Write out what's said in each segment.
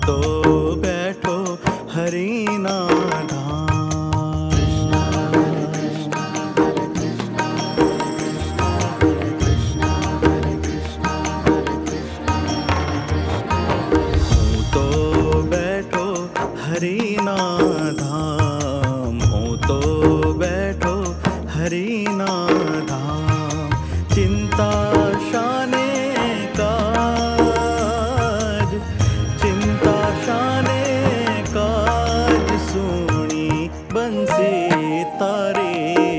तो बैठो हरि नाम धाम। हूँ तो बैठो हरि नाम धाम, हूँ तो बैठो हरि नाम धाम। चिंता शाने काज, चिंता शाने काज, सुनी बंसी तारे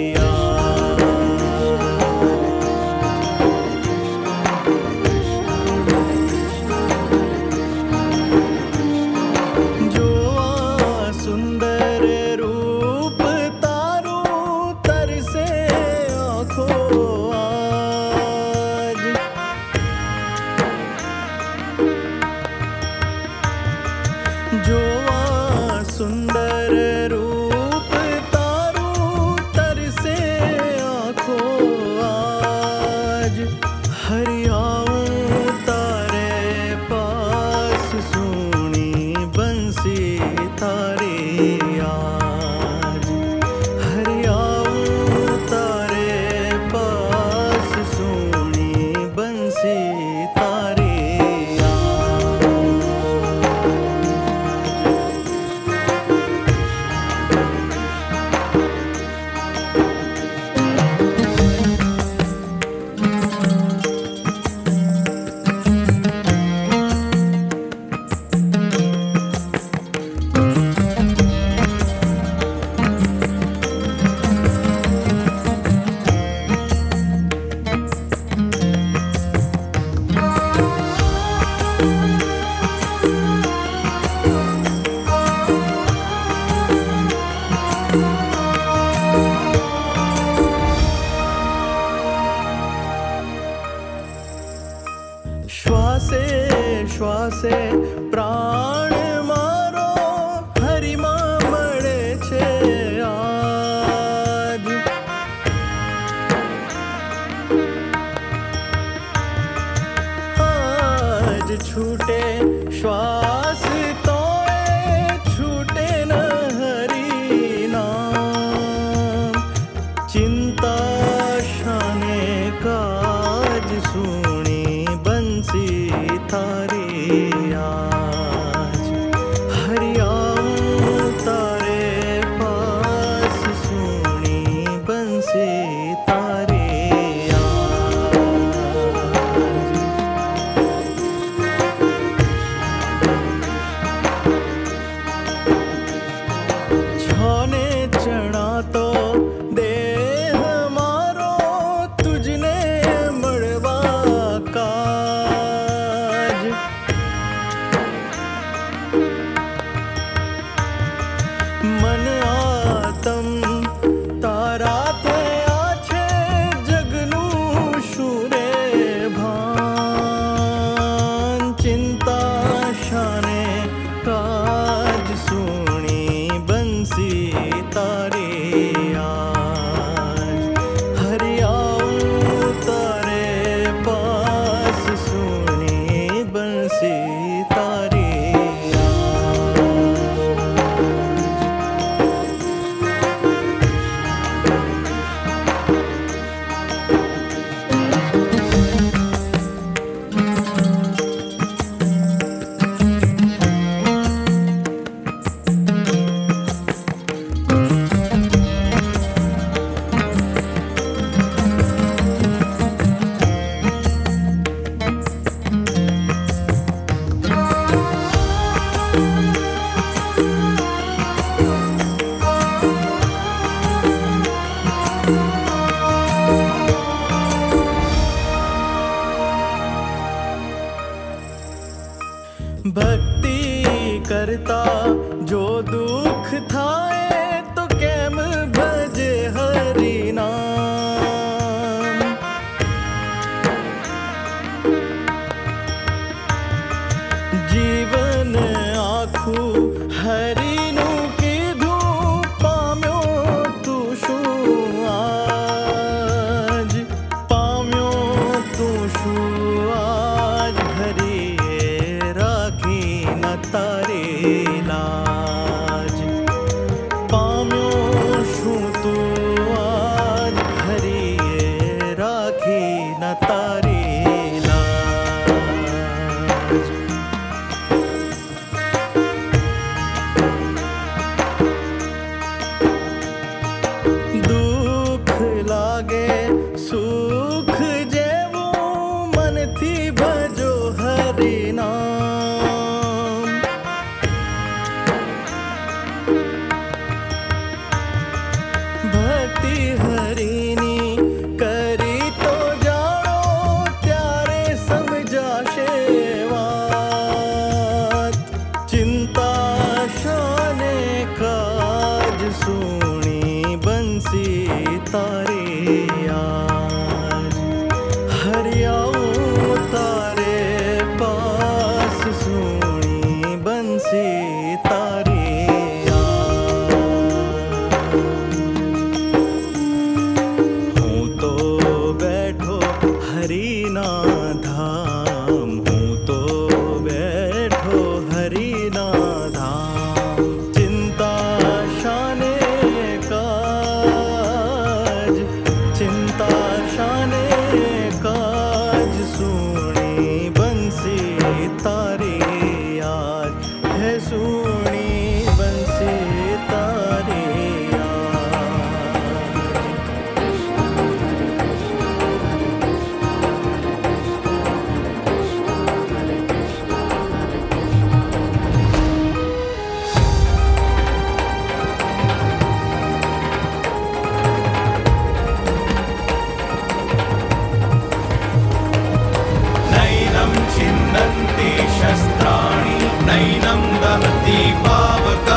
जो सुंदर रूप तारो तरसे आँखों आज। जो सुंदर रूप तारो तरसे आँखों आज। हरि आऊं तारे पास, सुनी बंसी तारे आज। हरि आऊं तारे पास, सुनी बंसी तारे आज। श्वासे श्वासे प्राण मारो हरि मां મળે છે આજ। आज छूटे श्वास तो छूटे न हरि नाम। चिंता शाने काज, सुनी बंसी तारे आज। हरि आऊं तारे पास, सुनी बंसी तारे आज। छोने चढ़ा तो देह मारो तुझने मड़वा काज। मन आतम तारा थया छे जगनू शुरे भान। चिंता शाने काज, सुनी बंसी तारे आज। हरि आऊं तारे पास, सुनी बंसी तारे आज। भक्ति करता जो दुख थाए तो केम भजे हरि नाम। जीवन आखू हरि नु कीधु पाम्यो तू शू आज। पाम्यो तू शू आज, हरि राखी न तारे लाज। पाम्यो शू तू आज हरिये राखी न तारे लाज। दुख लागे सुख जेवू मन थी भजो हरि नाम। भक्ति हरिनी करी तो जानो त्यारे समझाशे वात। चिंता शाने काज सुनी बंसी तारे आज। हरियाऊ तारे पास सुनी बंसी तारे आज। हूँ तो बैठो हरि ना धाम, हूँ तो बैठो हरि ना धाम। चिंता शाने काज, चिंता शाने काज सुनी बंसी तारे आज। है सुनी बंसी तारे नैनं छिन्दन्ति शस्त्राणि नैनं दहति पावकः।